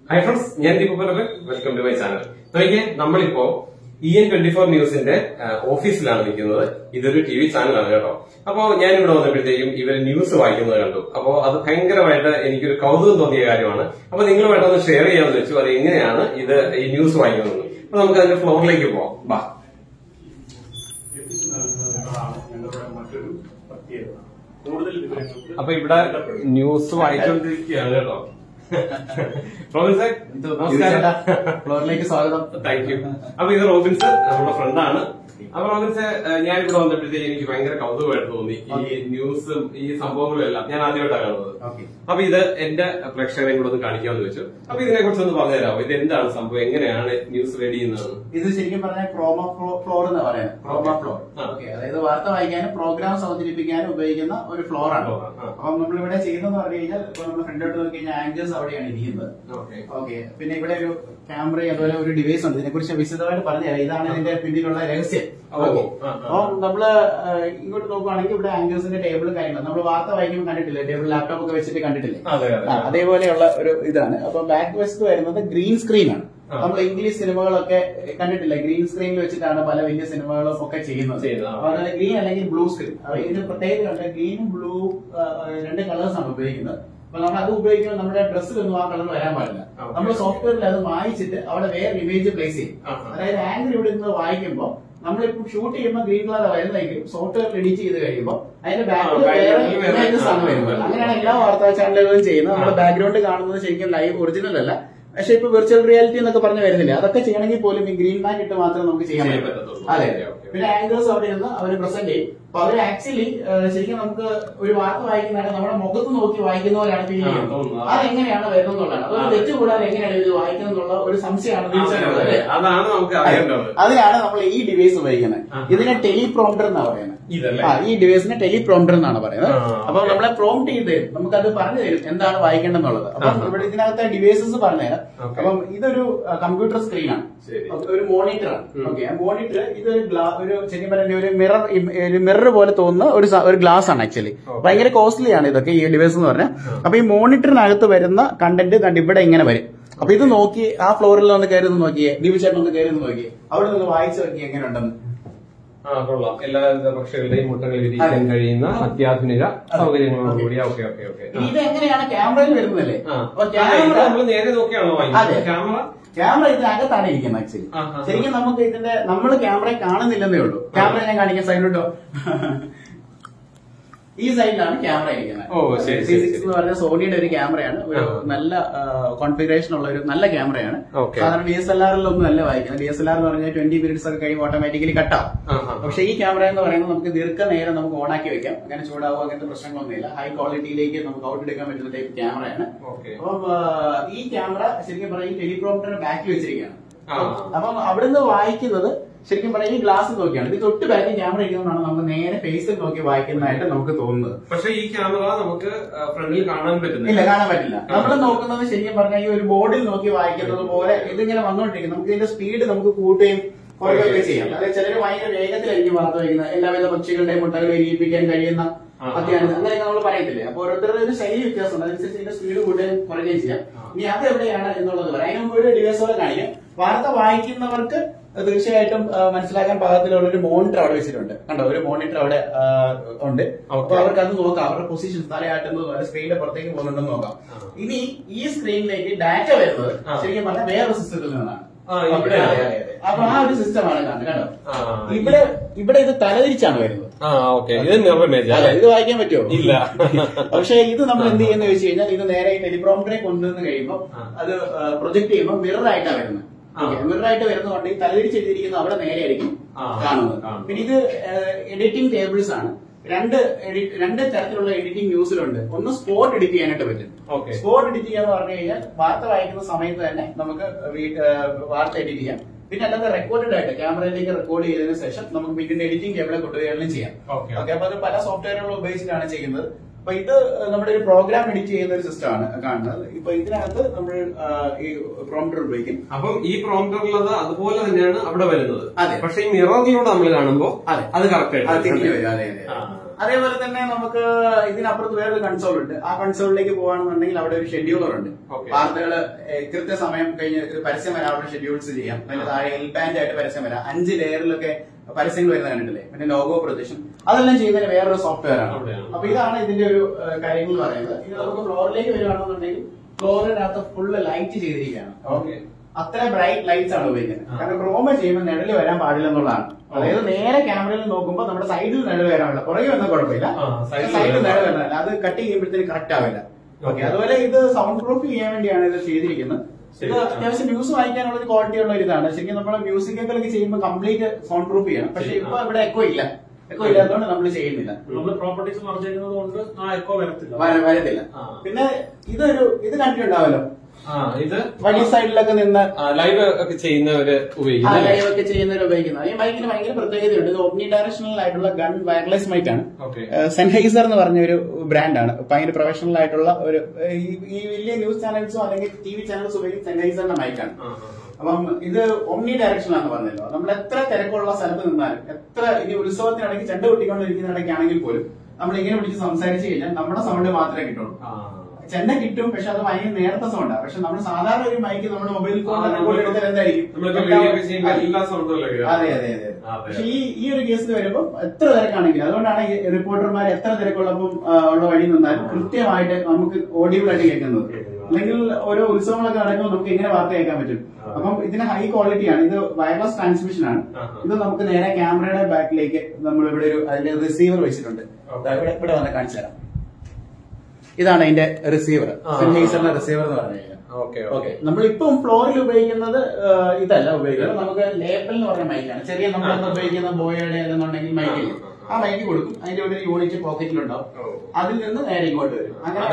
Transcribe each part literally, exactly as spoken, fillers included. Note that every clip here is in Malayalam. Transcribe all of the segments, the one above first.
Hi friends, ഞാൻ Deepak. Welcome to my channel. നോക്കിയേ, നമ്മളിപ്പോ ഇ എൻ ട്വന്റി ഫോർ ന്യൂസിന്റെ ഓഫീസിലാണ് നിൽക്കുന്നത്. ഇതൊരു ടി വി ചാനലാണ് കേട്ടോ. അപ്പോ ഞാൻ ഇവിടെ വന്നപ്പോഴത്തേക്കും ഇവര് ന്യൂസ് വായിക്കുന്നത് കണ്ടു. അപ്പോ അത് ഭയങ്കരമായിട്ട് എനിക്കൊരു കൗതുകം തോന്നിയ കാര്യമാണ്. അപ്പൊ നിങ്ങളുമായിട്ടൊന്ന് ഷെയർ ചെയ്യാമെന്ന് വെച്ചു. അത് എങ്ങനെയാണ് ഇത് ഈ ന്യൂസ് വായിക്കുന്നത്. അപ്പൊ നമുക്ക് അതിന്റെ ഫ്ലോറിലേക്ക് പോവാം. ബാ. അപ്പൊ ഇവിടെ ന്യൂസ് വായിച്ചുകൊണ്ടിരിക്കുകയാണ് കേട്ടോ. റോബിൻസ്, നമസ്കാരം. ഫ്ലോറിലേക്ക് സ്വാഗതം. Thank you. അപ്പൊ ഇത് റോബിൻസ്, നമ്മുടെ ഫ്രണ്ടാണ്. അപ്പൊ റോബിൻസ്, ഞാനിവിടെ വന്നപ്പോഴത്തേക്ക് എനിക്ക് ഭയങ്കര കൗതുകമായിട്ട് തോന്നി ഈ ന്യൂസും ഈ സംഭവങ്ങളും എല്ലാം. ഞാൻ ആദ്യമായിട്ടാണ് കാണുന്നത്. അപ്പൊ ഇത് എന്റെ പ്രേക്ഷകരെ കൂടെ ഒന്ന് കാണിക്കാമെന്ന് വെച്ചു. അപ്പൊ ഇതിനെ കുറിച്ച് ഒന്ന് പറഞ്ഞുതരാമോ? ഇത് എന്താണ് സംഭവം, എങ്ങനെയാണ് ന്യൂസ് റെഡി ചെയ്യുന്നത്? ഇത് ശരിക്കും പറഞ്ഞാൽ ക്രോമ ഫ്ലോർ എന്ന് പറയാം. ക്രോമ ഫ്ലോർ, അതായത് വാർത്ത വായിക്കാനും പ്രോഗ്രാംസ് അവതരിപ്പിക്കാനും ഉപയോഗിക്കുന്ന ഒരു ഫ്ലോർ ആണ്. അപ്പൊ നമ്മളിവിടെ ചെയ്യുന്നതെന്ന് പറഞ്ഞു കഴിഞ്ഞാൽ ഇപ്പൊ നമ്മൾ ഫ്രണ്ടോട്ട് നോക്കി കഴിഞ്ഞാൽ ആങ്കേഴ്സ് അവിടെയാണ് ഇരിക്കുന്നത്. ഓക്കെ, പിന്നെ ഇവിടെ ഒരു ക്യാമറ അതുപോലെ ഒരു ഡിവൈസ് ഉണ്ട്. ഇതിനെക്കുറിച്ച് വിശദമായിട്ട് പറഞ്ഞുതരാം. ഇതാണ് ഇതിന്റെ പിന്നിലുള്ള രഹസ്യം. ഓക്കെ, അപ്പൊ നമ്മള് ഇങ്ങോട്ട് നോക്കുകയാണെങ്കിൽ ഇവിടെ ആങ്കേഴ്സിന്റെ ടേബിളും കാര്യങ്ങളും നമ്മൾ വാർത്ത വായിക്കുമ്പോൾ കണ്ടിട്ടില്ലേ, ടേബിൾ ലാപ്ടോപ്പ് ഒക്കെ വെച്ചിട്ട് കണ്ടിട്ടില്ലേ? അതേപോലെയുള്ള ഒരു ഇതാണ്. അപ്പൊ ബാക്ക് വശത്ത് വരുന്നത് ഗ്രീൻ സ്ക്രീൻ ആണ്. നമ്മൾ ഇംഗ്ലീഷ് സിനിമകളൊക്കെ കണ്ടിട്ടില്ല, ഗ്രീൻ സ്ക്രീനിൽ വെച്ചിട്ടാണ് പല വലിയ സിനിമകളും ഒക്കെ ചെയ്യുന്നത്. അതുപോലെ ഗ്രീൻ അല്ലെങ്കിൽ ബ്ലൂ സ്ക്രീൻ. ഇതിന് പ്രത്യേകത ഗ്രീനും ബ്ലൂ രണ്ട് കളേഴ്സ് ആണ് ഉപയോഗിക്കുന്നത്. അപ്പൊ നമ്മൾ അത് ഉപയോഗിക്കുമ്പോൾ നമ്മുടെ ഡ്രസ്സിലൊന്നും ആ കളർ വരാൻ പാടില്ല. നമ്മൾ സോഫ്റ്റ്വെയറിൽ അത് വായിച്ചിട്ട് അവിടെ വേറെ ഇമേജ് പ്ലേസ് ചെയ്യും. അതായത് ആംഗിൾ ഇവിടെ നിന്ന് വായിക്കുമ്പോൾ നമ്മളിപ്പോ ഷൂട്ട് ചെയ്യുമ്പോൾ ഗ്രീൻ കളർ വരുന്നെങ്കിലും സോഫ്റ്റ്വെയർ എഡിറ്റ് ചെയ്ത് കഴിയുമ്പോൾ അതിന്റെ ബാക്കിൽ വേറെ ഇമേജസ് ആണ് വരുന്നത്. അങ്ങനെയാണ് എല്ലാ വാർത്താ ചാനലുകളും ചെയ്യുന്നത്. നമ്മുടെ ബാക്ക്ഗ്രൗണ്ട് കാണുന്നത് ശരിക്കും ലൈവ് ഒറിജിനൽ അല്ല, പക്ഷെ ഇപ്പൊ വിർച്വൽ റിയാലിറ്റി എന്നൊക്കെ പറഞ്ഞ് വരുന്നില്ല. അതൊക്കെ ചെയ്യണമെങ്കിൽ പോലും ഈ ഗ്രീൻ മാറ്റ് ഇട്ട് മാത്രമേ നമുക്ക് ചെയ്യാൻ പറ്റത്തുള്ളൂ. അതെ, പിന്നെ ആങ്കേഴ്സ് അവിടെ നിന്ന് അവർ പ്രസന്റ് ചെയ്യും. അപ്പൊ അവര് ആക്ച്വലി ശരിക്കും നമുക്ക് ഒരു വാർത്ത വായിക്കുന്നതാണ് നമ്മുടെ മുഖത്ത് നോക്കി വായിക്കുന്ന പോലെയാണ് ഫീൽ ചെയ്യുന്നത്. അതെങ്ങനെയാണ് വരുന്നതെന്നുള്ളതാണ്. അതൊരു തെറ്റ് കൂടാതെ എങ്ങനെയാണ് ഇത് വായിക്കുന്നത് എന്നുള്ള ഒരു സംശയമാണ് തിരിച്ചറിയുന്നത്. അതിനാണ് നമ്മൾ ഈ ഡിവൈസ് ഉപയോഗിക്കുന്നത്. ഇതിനെ ടെലിപ്രോംപ്റ്റർ എന്നാണ് പറയുന്നത്. ആ ഈ ഡിവൈസിനെ ടെലിപ്രോംപ്റ്റർ എന്നാണ് പറയുന്നത്. അപ്പൊ നമ്മളെ പ്രോംപ്റ്റ് ചെയ്ത് തരും, നമുക്കത് പറഞ്ഞു തരും എന്താണ് വായിക്കേണ്ടതെന്നുള്ളത്. അപ്പം ഇവിടെ ഇതിനകത്തെ ഡിവൈസസ് പറഞ്ഞുതരാം. അപ്പം ഇതൊരു കമ്പ്യൂട്ടർ സ്ക്രീനാണ്, ഒരു മോണിറ്റർ ആണ്. ഓക്കെ, മോണിറ്റർ ഇതൊരു ഒരു ശരിക്കും പറഞ്ഞ ഒരു മിറർ ഒരു മിറർ പോലെ തോന്നുന്ന ഒരു ഒരു ഗ്ലാസ് ആണ്. ആക്ച്വലി ഭയങ്കര കോസ്റ്റ്ലി ആണ് ഇതൊക്കെ, ഈ ഡിവൈസ് എന്ന് പറഞ്ഞാൽ. അപ്പൊ ഈ മോണിറ്ററിനകത്ത് വരുന്ന കണ്ടന്റ് കണ്ട് ഇവിടെ ഇങ്ങനെ വരും. അപ്പൊ ഇത് നോക്കി ആ ഫ്ലോറിൽ ഒന്ന് കയറി നോക്കിയേ, ഡിവിഷനിൽ ഒന്ന് കയറി നോക്കിയേ, അവിടെ നിന്ന് വായിച്ചു നോക്കി എങ്ങനെയുണ്ടെന്ന്. കൊള്ളാം. എല്ലാ പക്ഷികളുടെയും മുട്ടകൾ വിരിയിക്കാൻ കഴിയുന്ന അത്യാധുനിക സൗകര്യങ്ങളോടുകൂടി. Okay okay okay. ഇത് എങ്ങനെയാണ് ക്യാമറയിൽ വരുന്നതല്ലേ? നമ്മൾ നേരെ നോക്കിയാണോ ക്യാമറ? ക്യാമറ ഇതിനകത്താണ് ഇരിക്കുന്നത്. ആക്ച്വലി ശരിക്കും നമുക്ക് ഇതിന്റെ നമ്മൾ ക്യാമറ കാണുന്നില്ലെന്നേ ഉള്ളൂ. ക്യാമറ ഞാൻ കാണിക്കാൻ സൈഡിലോട്ടോ. ഈ സൈഡിലാണ് ക്യാമറ ഇരിക്കുന്നത്. ഓ ശരി. സി സിക്സ് എന്ന് പറഞ്ഞ സോണിയുടെ ഒരു ക്യാമറയാണ്. ഒരു നല്ല കോൺഫിഗറേഷൻ ഉള്ള ഒരു നല്ല ക്യാമറയാണ്. സാധാരണ ഡി എസ് എൽ ആറിലൊന്നും അല്ല വായിക്കുന്നത്. ഡി എസ് എൽ ആർ എന്ന് പറഞ്ഞാൽ ട്വന്റി മിനിറ്റ്സ് ഒക്കെ കഴിയുമ്പോൾ ഓട്ടോമാറ്റിക്കലി കട്ടാവും. പക്ഷെ ഈ ക്യാമറ എന്ന് പറയുന്നത് നമുക്ക് ദീർഘനേരം നമുക്ക് ഓണാക്കി വെക്കാം. അങ്ങനെ ചൂടാവുക അങ്ങനത്തെ പ്രശ്നങ്ങളൊന്നുമില്ല. ഹൈ ക്വാളിറ്റിയിലേക്ക് നമുക്ക് ഔട്ട് എടുക്കാൻ പറ്റുന്ന ടൈപ്പ് ക്യാമറയാണ്. അപ്പം ഈ ക്യാമറ ശരിക്കും പറഞ്ഞാൽ ഈ ടെലിപ്രോംപ്റ്ററിന്റെ ബാക്കിൽ വെച്ചിരിക്കുകയാണ്. അപ്പം അവിടുന്ന് വായിക്കുന്നത് ശരിക്കും പറഞ്ഞാൽ ഈ ഗ്ലാസ് നോക്കിയാണ്. ഇത് തൊട്ട് ബാക്കി ക്യാമറ ഇരിക്കുന്നതാണ് നമ്മൾ നേരെ ഫേസിൽ നോക്കി വായിക്കുന്നതായിട്ട് നമുക്ക് തോന്നുന്നത്. പക്ഷെ ഈ ക്യാമറ നമുക്ക് ഫ്രണ്ടിൽ കാണാൻ പറ്റുന്നില്ല. ഇല്ല, കാണാൻ പറ്റില്ല. നമ്മൾ നോക്കുന്നത് ശരിക്കും പറഞ്ഞാൽ ഈ ഒരു ബോർഡിൽ നോക്കി വായിക്കുന്നത് പോലെ ഇതിങ്ങനെ വന്നോണ്ടിരിക്കും. നമുക്ക് ഇതിന്റെ സ്പീഡ് നമുക്ക് കൂട്ടുകയും കുറയുകയൊക്കെ ചെയ്യാം. അതായത് ചിലർ ഭയങ്കര വേഗത്തിലായിരിക്കും വാർത്ത വയ്ക്കുന്നത്. എല്ലാവിധ പക്ഷികളുടെയും മുട്ടകൾ വിരിയിപ്പിക്കാൻ കഴിയുന്ന അത്യാവശ്യം അങ്ങനെയൊക്കെ നമ്മൾ പറയത്തില്ലേ. അപ്പൊ ഓരോരുത്തരുടെ ഒരു ശൈലി വ്യത്യാസമുണ്ട്. അതനുസരിച്ച് ഇതിന്റെ സ്പീഡ് കൂട്ടുകയും കുറയുകയും ചെയ്യാം. ഇനി അത് എവിടെയാണ് എന്നുള്ളത് പറയാം. അതിന് മുമ്പ് ഒരു ഡിവൈസോടെ കാണിക്കാം. വാർത്ത വായിക്കുന്നവർക്ക് തീർച്ചയായിട്ടും മനസ്സിലാക്കാൻ പാകത്തിലുള്ള ഒരു മോണിറ്റർ അവിടെ വെച്ചിട്ടുണ്ട്. കണ്ടോ, ഒരു മോണിറ്റർ അവിടെ ഉണ്ട്. അപ്പൊ അവർക്ക് അത് നോക്കാം. അവരുടെ പൊസിഷൻ തലയാട്ടുന്നത് സ്ക്രീനിന്റെ പുറത്തേക്ക് പോകുന്നുണ്ടെന്ന് നോക്കാം. ഇനി ഈ സ്ക്രീനിലേക്ക് ഡാറ്റ വരുന്നത് ശരിക്കും പറഞ്ഞാൽ വേറെ സിസ്റ്റത്തിൽ നിന്നാണ്. അപ്പൊ ആ ഒരു സിസ്റ്റമാണ് കാണുന്നത്. കണ്ടോ, ഇവിടെ ഇവിടെ ഇത് തലതിരിച്ചാണ് വരുന്നത്. ഇത് വായിക്കാൻ പറ്റുമോ? ഇല്ല. പക്ഷെ ഇത് നമ്മൾ എന്ത് ചെയ്യുന്ന വെച്ച് കഴിഞ്ഞാൽ ഇത് നേരെ ടെലിപ്രോംപ്റ്ററെ കൊണ്ടുവന്ന് കഴിയുമ്പോൾ അത് പ്രൊജക്ട് ചെയ്യുമ്പോൾ മിറർ ആയിട്ടാണ് വരുന്നത്. മിറർ ആയിട്ട് വരുന്നതുകൊണ്ട് ഈ തലതിരിച്ചെഴുതിയിരിക്കുന്ന അവിടെ നേരെ ആയിരിക്കും കാണുന്നത്. പിന്നെ ഇത് എഡിറ്റിംഗ് ടേബിൾസ് ആണ്. രണ്ട് രണ്ട് തരത്തിലുള്ള എഡിറ്റിംഗ് ന്യൂസിലുണ്ട്. ഒന്ന് സ്പോട്ട് എഡിറ്റ് ചെയ്യാനായിട്ട് പറ്റും. സ്പോട്ട് എഡിറ്റ് ചെയ്യാന്ന് പറഞ്ഞു കഴിഞ്ഞാൽ വാർത്ത വായിക്കുന്ന സമയത്ത് തന്നെ നമുക്ക് വാർത്ത എഡിറ്റ് ചെയ്യാം. പിന്നെ അല്ലാതെ റെക്കോർഡഡ് ആയിട്ട് ക്യാമറയിലേക്ക് റെക്കോർഡ് ചെയ്തതിനു ശേഷം നമുക്ക് പിന്നീട് എഡിറ്റിംഗ് ടേബിളെ കൊണ്ടുവരികയും ചെയ്യാം. ഓക്കെ, അപ്പൊ അത് പല സോഫ്റ്റ്വെയറുകൾ ഉപയോഗിച്ചിട്ടാണ് ചെയ്യുന്നത്. അപ്പൊ ഇത് നമ്മുടെ ഒരു പ്രോഗ്രാം എഡിറ്റ് ചെയ്യുന്ന ഒരു സിസ്റ്റം ആണ് കാണുന്നത്. ഇപ്പൊ ഇതിനകത്ത് നമ്മൾ ഈ പ്രോംപ്റ്റർ ഉപയോഗിക്കും. അപ്പം ഈ പ്രോംപ്റ്ററിലത് അതുപോലെ തന്നെയാണ് അവിടെ വരുന്നത്. അതെ, പക്ഷെ ഈ മിററിലൂടെ നമ്മൾ കാണുമ്പോൾ അത് കറക്റ്റ് ആയിട്ട് വരും. അതെ അതെ. അതേപോലെ തന്നെ നമുക്ക് ഇതിനപ്പുറത്ത് വേറൊരു കൺസോൾ ഉണ്ട്. ആ കൺസോളിലേക്ക് പോകുകയാണെന്നുണ്ടെങ്കിൽ അവിടെ ഒരു ഷെഡ്യൂളർ ഉണ്ട്. വാർത്തകള് കൃത്യസമയം കഴിഞ്ഞ് പരസ്യം വരാൻ അവിടെ ഷെഡ്യൂൾസ് ചെയ്യാം. അതിന് താഴെ എൽ പാൻഡ് ആയിട്ട് പരസ്യം വരാം. അഞ്ച് ലെയറിലൊക്കെ പരസ്യങ്ങൾ വരുന്നത് കണ്ടിട്ടില്ലേ? പിന്നെ ലോഗോ പ്രൊജക്ഷൻ അതെല്ലാം ചെയ്യുന്നതിന് വേറൊരു സോഫ്റ്റ്വെയർ ആണ്. അപ്പൊ ഇതാണ് ഇതിന്റെ ഒരു കാര്യങ്ങൾ പറയുന്നത്. ഇത് നമുക്ക് ഫ്ലോറിലേക്ക് വരുവാണെന്നുണ്ടെങ്കിൽ ഫ്ലോറിനകത്ത് ഫുള്ള് ലൈറ്റ് ചെയ്തിരിക്കുകയാണ്. ഓക്കെ, അത്ര ബ്രൈറ്റ് ലൈറ്റ്സ് ആണ് ഉപയോഗിക്കുന്നത്. കാരണം ക്രോമ ചെയ്യുമ്പോൾ നിഴല് വരാൻ പാടില്ല എന്നുള്ളതാണ്. അതായത് നേരെ ക്യാമറയിൽ നോക്കുമ്പോൾ നമ്മുടെ സൈഡിൽ നിഴല് വരാനില്ല, പുറകെ വന്നാൽ കുഴപ്പമില്ല, സൈഡിൽ നിഴല് വരാനില്ല, അത് കട്ട് ചെയ്യുമ്പോഴത്തേക്ക് കറക്റ്റ് ആവില്ല. ഓക്കെ, അതുപോലെ ഇത് സൗണ്ട് പ്രൂഫ് ചെയ്യാൻ വേണ്ടിയാണ് ഇത് ചെയ്തിരിക്കുന്നത്. ഇത് അത്യാവശ്യം ന്യൂസ് വായിക്കാനുള്ള ഒരു ക്വാളിറ്റി ഉള്ള ഒരു ഇതാണ്. ശരിക്കും നമ്മൾ മ്യൂസിക്കൊക്കെ ചെയ്യുമ്പോൾ കംപ്ലീറ്റ് സൗണ്ട് പ്രൂഫ് ചെയ്യണം. പക്ഷെ ഇപ്പൊ ഇവിടെ എക്കോ ഇല്ല, എക്കോ ഇല്ലാത്തതുകൊണ്ട് നമ്മൾ ചെയ്യുന്നില്ല. നമ്മൾ പ്രോപ്പർട്ടീസ് മറിച്ചിരിക്കുന്നത് കൊണ്ട് ആ എക്കോ വരത്തില്ല വരത്തില്ല പിന്നെ ഇതൊരു ഇത് കണ്ടിട്ടുണ്ടാവല്ലോ, ഇത് വഴി സൈഡിലൊക്കെ നിന്ന് ലൈവ് ഒക്കെ ചെയ്യുന്നവര് ഉപയോഗിക്കുന്നത് ലൈവ് ഒക്കെ ചെയ്യുന്നവർ ഉപയോഗിക്കുന്നത്. ഈ മൈക്കിന് ഭയങ്കര പ്രത്യേകതയുണ്ട്. ഇത് ഓംനി ഡയറക്ഷണൽ ആയിട്ടുള്ള ഗൺ വയർലെസ് മൈക്കാണ്. സെൻഹൈസർ എന്ന് പറഞ്ഞ ഒരു ബ്രാൻഡാണ്. ഭയങ്കര പ്രൊഫഷണൽ ആയിട്ടുള്ള ഒരു ഈ വലിയ ന്യൂസ് ചാനൽസോ അല്ലെങ്കിൽ ടി വി ചാനൽസോ ഉപയോഗിക്കുന്ന സെൻഹൈസറിന്റെ മൈക്കാണ്. അപ്പം ഇത് ഓംനി ഡയറക്ഷനാന്ന് പറഞ്ഞല്ലോ. നമ്മൾ എത്ര തിരക്കുള്ള സ്ഥലത്ത് നിന്നാലും, എത്ര ഇനി ഉത്സവത്തിനിടയ്ക്ക് ചെണ്ട കൊട്ടിക്കൊണ്ടിരിക്കുന്നിടയ്ക്കാണെങ്കിൽ പോലും നമ്മൾ ഇങ്ങനെ പിടിച്ച് സംസാരിച്ചു കഴിഞ്ഞാൽ നമ്മുടെ സൗണ്ട് മാത്രമേ കിട്ടുള്ളൂ. ചെണ്ട കിട്ടും, പക്ഷെ അത് ഭയങ്കര നേരത്തെ സൗണ്ടാണ്. പക്ഷെ നമ്മൾ സാധാരണ ഒരു മൈക്ക് നമ്മുടെ മൊബൈൽ ഫോൺ എടുത്താൽ എന്തായിരിക്കും? അതെ അതെ അതെ. പക്ഷെ ഈ ഈ ഒരു കേസിൽ വരുമ്പോൾ എത്ര തിരക്കാണെങ്കിലും, അതുകൊണ്ടാണ് ഈ റിപ്പോർട്ടർമാർ എത്ര തിരക്കുള്ളപ്പം ഉള്ള വഴി നിന്നാലും കൃത്യമായിട്ട് നമുക്ക് ഓഡിയബിൾ ആയിട്ട് കേൾക്കുന്നത്. അല്ലെങ്കിൽ ഓരോ ഉത്സവങ്ങളൊക്കെ നടക്കുമ്പോൾ നമുക്ക് എങ്ങനെ വാർത്ത കേൾക്കാൻ പറ്റും? അപ്പം ഇതിന് ഹൈ ക്വാളിറ്റിയാണ്. ഇത് വയർലെസ് ട്രാൻസ്മിഷൻ ആണ്. ഇത് നമുക്ക് നേരെ ക്യാമറയുടെ ബാക്കിലേക്ക് നമ്മൾ ഇവിടെ ഒരു അതിന്റെ റിസീവർ വെച്ചിട്ടുണ്ട്. ഇവിടെ ഇവിടെ വന്ന് കാണിച്ചു തരാം. ഇതാണ് അതിന്റെ റിസീവർ, സെൻഹൈസറിന്റെ റിസീവർ എന്ന് പറഞ്ഞു കഴിഞ്ഞാൽ. ഓക്കെ, നമ്മളിപ്പം ഫ്ലോറിൽ ഉപയോഗിക്കുന്നത് ഇതല്ല ഉപയോഗിക്കുന്നത്. നമുക്ക് ലേബൽ എന്ന് പറഞ്ഞ മൈക്കാണ്. ചെറിയ നമ്മളൊന്ന് ഉപയോഗിക്കുന്ന ബോയയുടെ എന്നുണ്ടെങ്കിൽ മൈക്കിൽ ആ മൈക്ക് കൊടുക്കും. അതിന്റെ ഒരു യൂണിറ്റ് പോക്കറ്റിലുണ്ടാവും. അതിൽ നിന്ന് നേരെ ഇങ്ങോട്ട് വരും.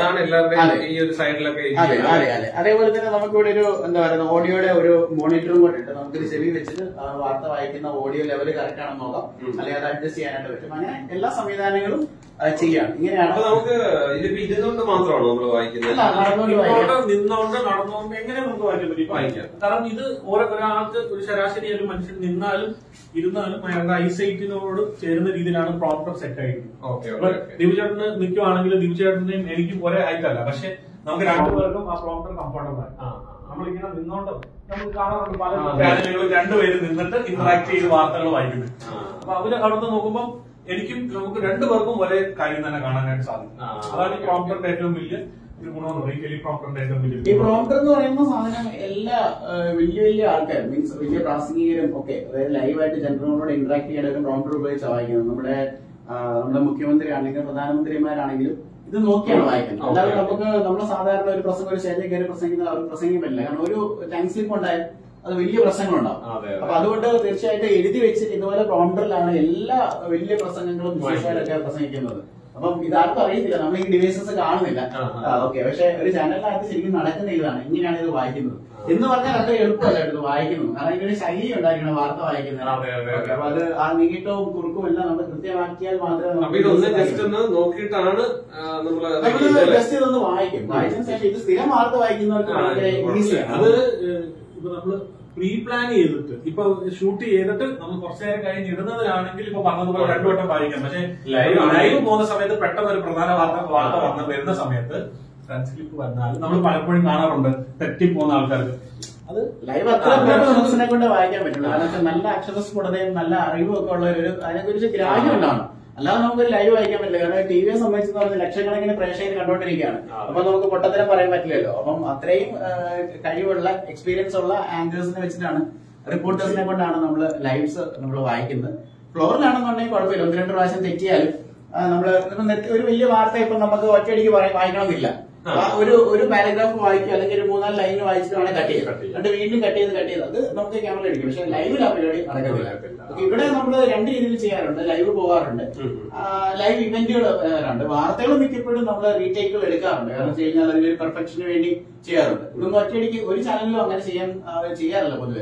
അതെ അതെ അതെ. അതേപോലെ തന്നെ നമുക്കിവിടെ ഒരു എന്താ പറയുക ഓഡിയോയുടെ ഒരു മോണിറ്ററും കൂടെ ഉണ്ട്. നമുക്കൊരു ചെവി വെച്ചിട്ട് വാർത്ത വായിക്കുന്ന ഓഡിയോ ലെവൽ കറക്റ്റ് ആണെന്ന് നോക്കാം, അല്ലെങ്കിൽ അത് അഡ്ജസ്റ്റ് ചെയ്യാനായിട്ട് പറ്റും. അങ്ങനെ എല്ലാ സംവിധാനങ്ങളും ചെയ്യാം. ഇങ്ങനെയാണ് നമുക്ക് ഇരുന്നുകൊണ്ട് മാത്രമാണോ നമ്മൾ വായിക്കുന്നത്? നിന്നോണ്ട് നടന്നുകൊണ്ട് എങ്ങനെ നമുക്ക് വായിക്കാൻ പറ്റും? കാരണം ഇത് ഓരോ ഒരാൾക്ക് ഒരു ശരാശരി ഒരു മനുഷ്യൻ നിന്നാലും ഇരുന്നാലും അയാളുടെ ഐസൈറ്റിനോട് ചേരുന്ന രീതിയിലാണ് പ്രോപ്പർ സെറ്റ് ആയിരിക്കും. ദിവിചേട്ടന് നിൽക്കുവാണെങ്കിലും ദിവിചേട്ടന്റെയും എനിക്കും ഒരേ ഹൈറ്റ് അല്ല, പക്ഷെ നമുക്ക് രണ്ടുപേർക്കും ആ പ്രോപ്പർ കംഫർട്ടബിൾ ആണ്. നമ്മളിങ്ങനെ നിന്നോണ്ട് നമുക്ക് കാണാറുണ്ട് പല ചാനലുകളും രണ്ടുപേരും നിന്നിട്ട് ഇന്ററാക്ട് ചെയ്ത് വാർത്തകൾ വായിക്കുന്നത്. അപ്പൊ അവര് അവിടുന്ന് നോക്കുമ്പോൾ എനിക്കും നമുക്ക് രണ്ടുപേർക്കും ഒരേ കാര്യം തന്നെ കാണാനായിട്ട് സാധിക്കും. അതാണ് ഈ പ്രോംപ്റ്ററിന്റെ ഏറ്റവും വലിയ ഒരു ഗുണമെന്ന്. ഈ ടെലിപ്രോംപ്റ്ററിന്റെ ഏറ്റവും വലിയ ഈ പ്രോംപ്റ്റർ എന്ന് പറയുന്ന സാധനം എല്ലാ വലിയ വലിയ ആൾക്കാർ മീൻസ് വലിയ പ്രാസംഗികരും ഒക്കെ അതായത് ലൈവായിട്ട് ജനങ്ങളോട് ഇന്ററാക്ട് ചെയ്യാൻ പ്രോംപ്റ്റർ ഉപയോഗിച്ച് വായിക്കുന്നത്. നമ്മുടെ നമ്മുടെ മുഖ്യമന്ത്രി ആണെങ്കിലും പ്രധാനമന്ത്രിമാരാണെങ്കിലും ഇത് നോക്കിയാണ് വായിക്കുന്നത്. അല്ലാതെ നമുക്ക് നമ്മൾ സാധാരണ ഒരു പ്രസംഗം ഒരു സ്റ്റേജിൽ കയറി പ്രസംഗിക്കുന്ന അവർക്ക് പ്രസംഗിക്കാൻ പറ്റില്ല. കാരണം ഒരു ടൈം സ്ലിപ്പ് ഉണ്ടായാൽ അത് വലിയ പ്രശ്നങ്ങളുണ്ടാവും. അപ്പൊ അതുകൊണ്ട് തീർച്ചയായിട്ടും എഴുതി വെച്ച് ഇതുപോലെ പ്രോംപ്റ്ററിലാണ് എല്ലാ വലിയ പ്രസംഗങ്ങളും വിശേഷങ്ങളൊക്കെ പ്രസംഗിക്കുന്നത്. അപ്പം ഇതാർക്കും അറിയത്തില്ല, നമ്മൾ ഈ ഡിവൈസസ് കാണുന്നില്ല. ഓക്കെ, പക്ഷെ ഒരു ചാനലിനകത്ത് ശരിക്കും നടക്കുന്ന ഇതാണ്, ഇങ്ങനെയാണ് ഇത് വായിക്കുന്നത് എന്ന് പറഞ്ഞാൽ അത്ര എളുപ്പമല്ല ഇത് വായിക്കുന്നത്. കാരണം ഇതിനൊരു ശൈലി ഉണ്ടായിരിക്കണം വാർത്ത വായിക്കുന്നത്. അപ്പൊ അത് ആ നീട്ടവും കുറുക്കും എല്ലാം നമ്മൾ കൃത്യമാക്കിയാൽ മാത്രമേ നോക്കിയിട്ടാണ് ജസ്റ്റ് ഇതൊന്ന് വായിക്കും. വായിച്ചതിന് ശേഷം ഇത് സ്ഥിരം വാർത്ത വായിക്കുന്നവർക്ക് ഭയങ്കര ഈസിയാണ്. അത് ഇപ്പൊ നമ്മള് പ്രീ പ്ലാൻ ചെയ്തിട്ട് ഇപ്പൊ ഷൂട്ട് ചെയ്തിട്ട് നമ്മൾ കുറച്ചു നേരം കഴിഞ്ഞ് ഇടുന്നതിലാണെങ്കിൽ ഇപ്പൊ പറഞ്ഞതുപോലെ രണ്ടു വട്ടം വായിക്കാം. പക്ഷെ ലൈവ് പോകുന്ന സമയത്ത് പെട്ടെന്ന് ഒരു പ്രധാന വാർത്ത വാർത്ത വന്ന് വരുന്ന സമയത്ത് ട്രാൻസ്ക്രിപ്റ്റ് വന്നാൽ നമ്മൾ പലപ്പോഴും കാണാറുണ്ട് തെറ്റിപ്പോകുന്ന ആൾക്കാർക്ക്. അത് ലൈവ് അത്ര മനസ്സിനെ കൊണ്ട് വായിക്കാൻ പറ്റില്ല. കാരണം നല്ല അക്ഷരസ്ഫുടതയും നല്ല അറിവും ഒക്കെ ഉള്ള ഒരു അതിനെക്കുറിച്ച് ഗ്രാഹ്യം ഉണ്ടാവണം. അല്ലാതെ നമുക്ക് ലൈവ് വായിക്കാൻ പറ്റില്ല. കാരണം ടി വിയെ സംബന്ധിച്ചെന്ന് പറഞ്ഞാൽ ലക്ഷക്കണക്കിന് പ്രേക്ഷകർ കണ്ടുകൊണ്ടിരിക്കുകയാണ്. അപ്പൊ നമുക്ക് പൊട്ടത്തരം പറയാൻ പറ്റില്ലല്ലോ. അപ്പം അത്രയും കഴിവുള്ള എക്സ്പീരിയൻസ് ഉള്ള ആങ്കേഴ്സിനെ വെച്ചിട്ടാണ് റിപ്പോർട്ടേഴ്സിനെ കൊണ്ടാണ് നമ്മൾ ലൈവ്സ് നമ്മൾ വായിക്കുന്നത്. ഫ്ലോറിലാണെന്നുണ്ടെങ്കിൽ കുഴപ്പമില്ല, ഒന്ന് രണ്ട് പ്രാവശ്യം തെറ്റിയാലും നമ്മള് ഒരു വലിയ വാർത്ത ഇപ്പൊ നമുക്ക് ഒറ്റയടിക്ക് വായിക്കണമെന്നില്ല. ഒരു ഒരു പാരഗ്രാഫ് വായിക്കും അല്ലെങ്കിൽ ഒരു മൂന്നാല് ലൈൻ വായിച്ചിട്ട് വേണേൽ കട്ട് ചെയ്യും, എന്നിട്ട് വീണ്ടും കട്ട് ചെയ്ത് കട്ട് ചെയ്ത് അത് നമുക്ക് ക്യാമറ അടിക്കും. പക്ഷെ ലൈവിൽ ആ പരിപാടി നടക്കുന്നില്ല. ഇവിടെ നമ്മൾ രണ്ട് രീതിയിൽ ചെയ്യാറുണ്ട്. ലൈവ് പോകാറുണ്ട്, ലൈവ് ഇവന്റുകൾ വരാറുണ്ട്. വാർത്തകൾ മിക്കപ്പോഴും നമ്മൾ റീടേക്കുകൾ എടുക്കാറുണ്ട്. കാരണം വെച്ച് കഴിഞ്ഞാൽ അതിനൊരു പെർഫെക്ഷന് വേണ്ടി ചെയ്യാറുണ്ട്. ഇതൊന്നും ഒറ്റയടിക്ക് ഒരു ചാനലിലും അങ്ങനെ ചെയ്യാൻ ചെയ്യാറില്ല പൊതുവെ.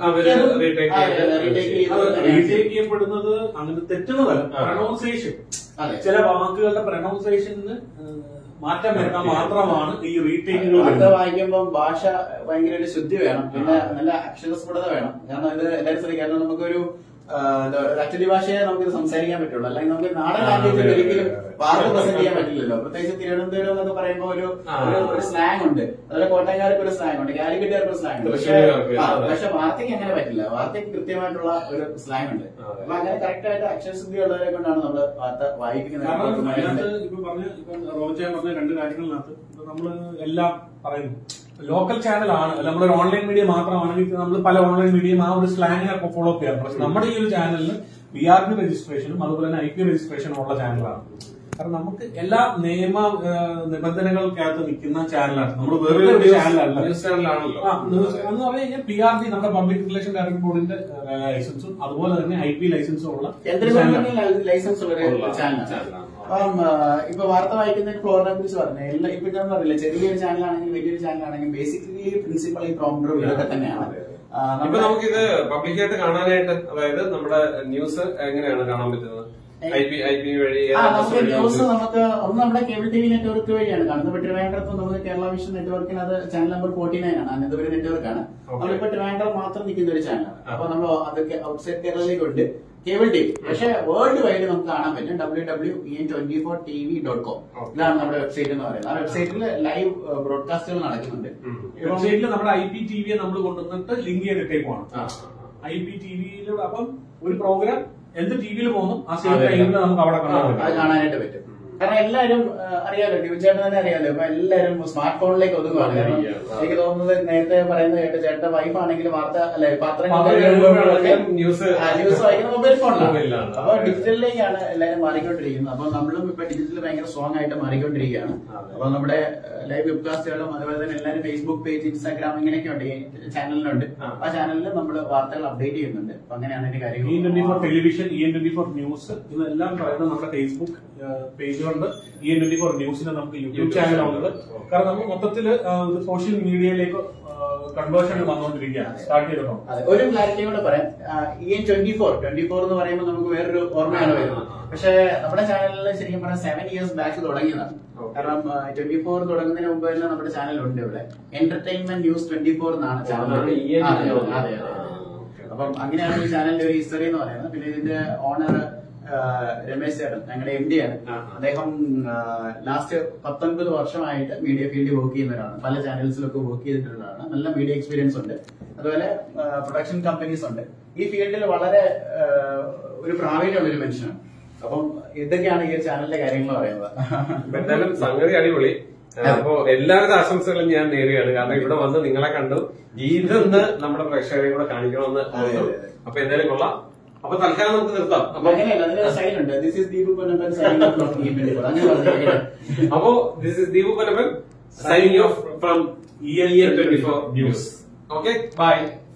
റീടേക്ക് ചെയ്യപ്പെടുന്നത് അങ്ങനെ തെറ്റുന്നതല്ല, പ്രൊനൗൺസിയേഷൻ ചില വാക്കുകളുടെ പ്രൊനൗൺസിയേഷന് മാറ്റം വരുത്താൻ മാത്രമാണ് ഈ റീടേക്കുകൾ. വാർത്ത വായിക്കുമ്പോൾ ഭാഷ ഭയങ്കര ഒരു ശുദ്ധി വേണം, പിന്നെ നല്ല അക്ഷരസ്ഫുടത വേണം. കാരണം ഇത് എല്ലാവരും ശ്രദ്ധിക്കാം. നമുക്കൊരു എന്താ പറയുക അച്ചടി ഭാഷയെ നമുക്ക് സംസാരിക്കാൻ പറ്റുള്ളൂ, അല്ലെങ്കിൽ നമുക്ക് നാടൻ ലാംഗ്വേജിൽ ഒരിക്കലും വാർത്ത പ്രസന്റ് ചെയ്യാൻ പറ്റില്ലല്ലോ. പ്രത്യേകിച്ച് തിരുവനന്തപുരം എന്നൊക്കെ പറയുമ്പോൾ ഒരു ഒരു സ്ലാങ് ഉണ്ട്, അതുപോലെ കോട്ടയംകാർക്ക് ഒരു സ്ലാങ് ഉണ്ട്, കാലിക്കറ്റുകാർക്ക് ഒരു സ്ലാങ് ഉണ്ട്. പക്ഷെ പക്ഷെ വാർത്തയ്ക്ക് അങ്ങനെ പറ്റില്ല, വാർത്തയ്ക്ക് കൃത്യമായിട്ടുള്ള ഒരു സ്ലാങ് ഉണ്ട്. അപ്പൊ അങ്ങനെ കറക്റ്റ് ആയിട്ട് അക്ഷരശുദ്ധി ഉള്ളവരെ കൊണ്ടാണ് നമ്മൾ വാർത്ത വായിക്കുന്നത്. ഇപ്പൊ പറഞ്ഞ ഇപ്പൊ റോബിൻ പറഞ്ഞ രണ്ട് കാര്യങ്ങളിനകത്ത് നമ്മള് എല്ലാം പറയുന്നു ലോക്കൽ ചാനലാണ്, നമ്മളൊരു ഓൺലൈൻ മീഡിയ മാത്രമാണെങ്കിൽ നമ്മൾ പല ഓൺലൈൻ മീഡിയയും ആ ഒരു സ്ലാങ്ങിനൊക്കെ ഫോളോ അപ്പ് ചെയ്യാറുണ്ട്. പക്ഷെ നമ്മുടെ ഈ ഒരു ചാനലിന് ബി ആർ പി രജിസ്ട്രേഷനും അതുപോലെ തന്നെ ഐ പി രജിസ്ട്രേഷനും ഉള്ള ചാനലാണ്. കാരണം നമുക്ക് എല്ലാ നിയമ നിബന്ധനകൾക്കകത്ത് നിൽക്കുന്ന ചാനലാണ്, നമ്മൾ വേറെ ഒരു ചാനലല്ല. എന്ന് പറഞ്ഞു കഴിഞ്ഞാൽ പി ആർ ഡി നമ്മുടെ പബ്ലിക് റിലേഷൻ ഡയറക്ടർ ബോർഡിന്റെ ലൈസൻസും അതുപോലെ തന്നെ ഐ പി ലൈസൻസും ഉള്ള ലൈസൻസ് ഉള്ള ചാനലാണ്. അപ്പം ഇപ്പൊ വാർത്ത വായിക്കുന്ന ഫ്ലോറിനെ കുറിച്ച് പറഞ്ഞു, എല്ലാ ഇപ്പൊ ഞാൻ പറഞ്ഞില്ല ചെറിയൊരു ചാനലാണെങ്കിലും വലിയൊരു ചാനലാണെങ്കിലും ബേസിക്കലി പ്രിൻസിപ്പൽ ഈ പ്രോംപ്റ്ററും ഇതൊക്കെ തന്നെയാണ്. ഇപ്പൊ നമുക്കിത് പബ്ലിക്കായിട്ട് കാണാനായിട്ട്, അതായത് നമ്മുടെ ന്യൂസ് എങ്ങനെയാണ് കാണാൻ പറ്റുന്നത്? ഐ പി ഐ പി വഴി നമുക്ക് ന്യൂസ് നമുക്ക് ഒന്ന് നമ്മുടെ കേബിൾ ടി വി നെറ്റ്വർക്ക് വഴിയാണ് കാണുന്നത്. ഇപ്പൊ ട്രിവാൻഡ്രത്ത് നമുക്ക് കേരള വിഷൻ നെറ്റ്വർക്കിന് അത് ചാനൽ നമ്പർ ഫോർട്ടി നയൻ ആണ്, അനന്തപുരം നെറ്റ്വർക്കാണ്. നമ്മളിപ്പോ ട്രിവാൻഡ്രം മാത്രം നിൽക്കുന്ന ഒരു ചാനലാണ്. അപ്പൊ നമ്മൾ അതൊക്കെ ഔട്ട്സൈഡ് കേരളയിലേക്കുണ്ട് കേബിൾ ടി വി. പക്ഷെ വേൾഡ് വൈഡ് നമുക്ക് കാണാൻ പറ്റും W W E N twenty four T V dot com. ഇതാണ് നമ്മുടെ വെബ്സൈറ്റ് എന്ന് പറയുന്നത്. ആ വെബ്സൈറ്റിൽ ലൈവ് ബ്രോഡ്കാസ്റ്റുകൾ നടക്കുന്നുണ്ട്. വെബ്സൈറ്റിൽ നമ്മുടെ ഐ പി ടി വിയെ നമ്മൾ കൊണ്ടുവന്നിട്ട് ലിങ്ക് ചെയ്തിട്ടേക്കുവാണ്. ഐ പി ടി വിയിലൂടെ അപ്പം ഒരു പ്രോഗ്രാം എന്ത് ടി വിയിൽ പോകുന്നു ആ സെയിം ടൈമിൽ നമുക്ക് അവിടെ കാണാനായിട്ട് പറ്റും. കാരണം എല്ലാവരും അറിയാലോ, തീർച്ചയായിട്ടും തന്നെ അറിയാലോ, ഇപ്പൊ എല്ലാവരും സ്മാർട്ട് ഫോണിലേക്ക് ഒതുങ്ങുകയാണ്. കാരണം എനിക്ക് തോന്നുന്നത് നേരത്തെ പറയുന്നത് കേട്ട് ചേട്ടന്റെ വൈഫ് ആണെങ്കിൽ വാർത്ത അല്ലെ പത്രങ്ങൾ ന്യൂസ് വായിക്കുന്ന മൊബൈൽ ഫോണിലാണ്. അപ്പൊ ഡിജിറ്റലിലേക്കാണ് എല്ലാവരും മാറിക്കൊണ്ടിരിക്കുന്നത്. അപ്പൊ നമ്മളും ഇപ്പൊ ഡിജിറ്റൽ ഭയങ്കര സ്ട്രോങ് ആയിട്ട് മാറിക്കൊണ്ടിരിക്കുകയാണ്. അപ്പൊ നമ്മുടെ ലൈവ് വെബ്കാസ്റ്റുകളും അതുപോലെ തന്നെ എല്ലാവരും ഫേസ്ബുക്ക് പേജ്, ഇൻസ്റ്റാഗ്രാം ഇങ്ങനെയൊക്കെ ഉണ്ട്, ഈ ചാനലിനുണ്ട്. ആ ചാനലിൽ നമ്മൾ വാർത്തകൾ അപ്ഡേറ്റ് ചെയ്യുന്നുണ്ട്. അപ്പൊ അങ്ങനെയാണ് ഇതിന്റെ കാര്യങ്ങൾ. E twenty four television, E N twenty four news ഇതെല്ലാം പറയുന്നത് നമ്മുടെ ഫേസ്ബുക്ക് പേജ് കൊണ്ട് ഇ എൻ ട്വന്റി ഫോർ ന്യൂസിന് നമുക്ക് യൂട്യൂബ് ചാനലുണ്ട്. കാരണം നമ്മൾ മൊത്തത്തില് സോഷ്യൽ മീഡിയയിലേക്ക് കൺവേർഷൻ വന്നുകൊണ്ടിരിക്കുകയാണ്, സ്റ്റാർട്ട് ചെയ്തോ. ഒരു ക്ലാരിറ്റി കൂടെ പറയാം, E N twenty four twenty four എന്ന് പറയുമ്പോൾ നമുക്ക് വേറൊരു ഓർമ്മയാണ് വരുന്നത്. പക്ഷെ നമ്മുടെ ചാനലിൽ ശരിക്കും പറഞ്ഞാൽ സെവൻ ഇയേഴ്സ് ബാക്ക് തുടങ്ങിയതാണ്. കാരണം ട്വന്റി ഫോർ തുടങ്ങുന്നതിന് മുമ്പ് തന്നെ നമ്മുടെ ചാനലുണ്ട്. ഇവിടെ എന്റർടൈൻമെന്റ് ന്യൂസ് ട്വന്റി ഫോർ എന്നാണ് ചാനൽ. അതെ, അപ്പം അങ്ങനെയാണ് ഈ ചാനലിന്റെ ഒരു ഹിസ്റ്ററി എന്ന് പറയുന്നത്. പിന്നെ ഇതിന്റെ ഓണർ രമേശ് ചേട്ടൻ ഞങ്ങളുടെ എം ഡി ആണ്. അദ്ദേഹം ലാസ്റ്റ് പത്തൊൻപത് വർഷമായിട്ട് മീഡിയ ഫീൽഡിൽ വർക്ക് ചെയ്യുന്നവരാണ്. പല ചാനൽസിലൊക്കെ വർക്ക് ചെയ്തിട്ടുള്ളതാണ്. നല്ല മീഡിയ എക്സ്പീരിയൻസ് ഉണ്ട്. അതുപോലെ പ്രൊഡക്ഷൻ കമ്പനീസ് ഉണ്ട്. ഈ ഫീൽഡിൽ വളരെ ഒരു പ്രാവീണ്യമുള്ള ഒരു മനുഷ്യനാണ്. അപ്പം ഇതൊക്കെയാണ് ഈ ചാനലിന്റെ കാര്യങ്ങൾ പറയുന്നത്. എന്തായാലും സംഗതി അടിപൊളി. അപ്പോ എല്ലാവിധ ആശംസകളും ഞാൻ നേരുകയാണ്. കാരണം ഇവിടെ വന്ന് നിങ്ങളെ കണ്ടു, ഇതൊന്ന് നമ്മുടെ പ്രേക്ഷകരെ കൂടെ കാണിക്കണമെന്ന്. അപ്പൊ എന്തായാലും കൊള്ളാം. അപ്പൊ തൽക്കാലം നമുക്ക് നിർത്താം. അപ്പൊ ദിസ് ഇസ് ദീപു പൊന്നപ്പൻ അപ്പോ this is Deepu Ponnappan signing off from E N twenty four news. Okay, by.